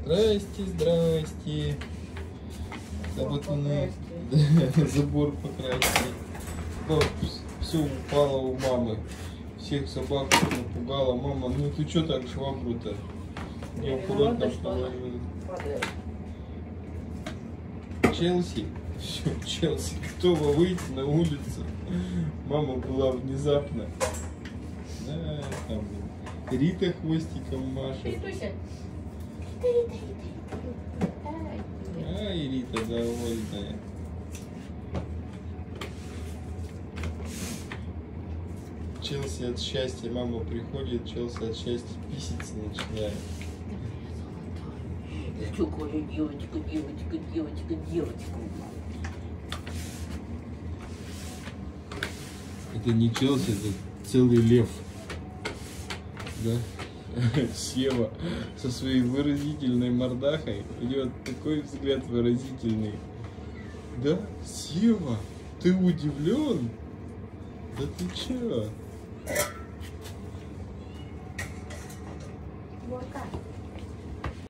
Здрасте, здрасте. Да вот она, забор покрасили. Все упало у мамы. Всех собак напугала. Мама, ну ты что так швабру-то? Неаккуратно положил. Челси. Все, Челси готова выйти на улицу. Мама была внезапно. Да, там Рита хвостиком машет. Ай, Рита довольная. Челси от счастья, мама приходит, Челси от счастья писиться начинает. Какая девочка, девочка, девочка, девочка. Это не Челси, это целый лев. Да? Сева со своей выразительной мордахой. У него такой взгляд выразительный. Да, Сева, ты удивлен? Да ты чё? Вот как?